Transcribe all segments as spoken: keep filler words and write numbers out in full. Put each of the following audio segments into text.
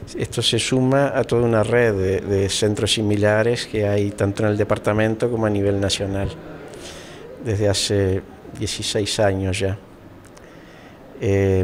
Esto se suma a toda una red de, de centros similares que hay tanto en el departamento como a nivel nacional, desde hace dieciséis años ya. Eh,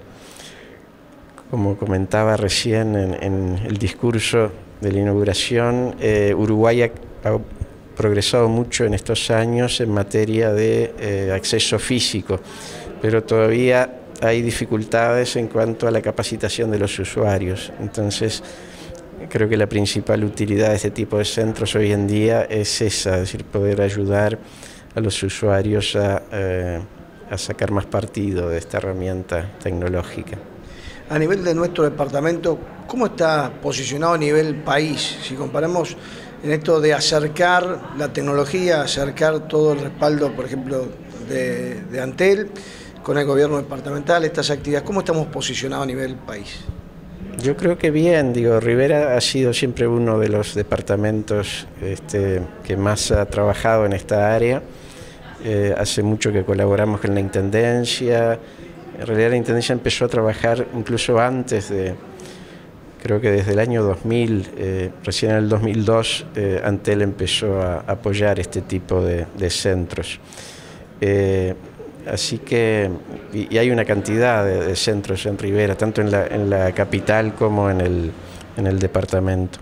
como comentaba recién en, en el discurso de la inauguración, eh, Uruguay ha, ha progresado mucho en estos años en materia de eh, acceso físico, pero todavía hay dificultades en cuanto a la capacitación de los usuarios. Entonces, creo que la principal utilidad de este tipo de centros hoy en día es esa, es decir, poder ayudar a los usuarios a, eh, a sacar más partido de esta herramienta tecnológica. A nivel de nuestro departamento, ¿cómo está posicionado a nivel país? Si comparamos en esto de acercar la tecnología, acercar todo el respaldo, por ejemplo, de, de Antel, con el gobierno departamental, estas actividades, ¿cómo estamos posicionados a nivel país? Yo creo que bien, digo, Rivera ha sido siempre uno de los departamentos este, que más ha trabajado en esta área. Eh, hace mucho que colaboramos con la Intendencia. En realidad la Intendencia empezó a trabajar incluso antes de, creo que desde el año dos mil, eh, recién en el dos mil dos, eh, Antel empezó a apoyar este tipo de, de centros. Eh, Así que, y, y hay una cantidad de, de centros en Rivera, tanto en la, en la capital como en el, en el departamento.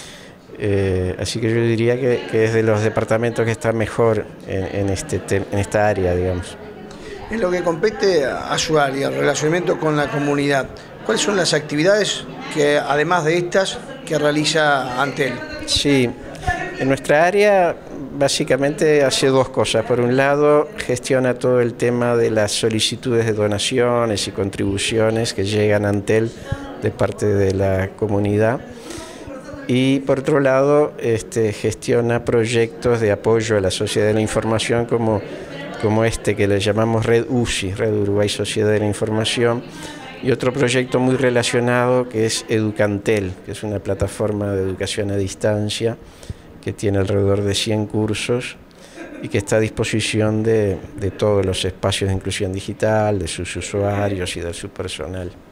Eh, así que yo diría que, que es de los departamentos que está mejor en, en, este, en esta área, digamos. En lo que compete a su área, el relacionamiento con la comunidad, ¿cuáles son las actividades que, además de estas, que realiza Antel? Sí, en nuestra área básicamente hace dos cosas. Por un lado, gestiona todo el tema de las solicitudes de donaciones y contribuciones que llegan a Antel de parte de la comunidad. Y por otro lado, este, gestiona proyectos de apoyo a la sociedad de la información como, como este que le llamamos Red U S I, Red Uruguay Sociedad de la Información, y otro proyecto muy relacionado que es Educantel, que es una plataforma de educación a distancia que tiene alrededor de cien cursos y que está a disposición de, de todos los espacios de inclusión digital, de sus usuarios y de su personal.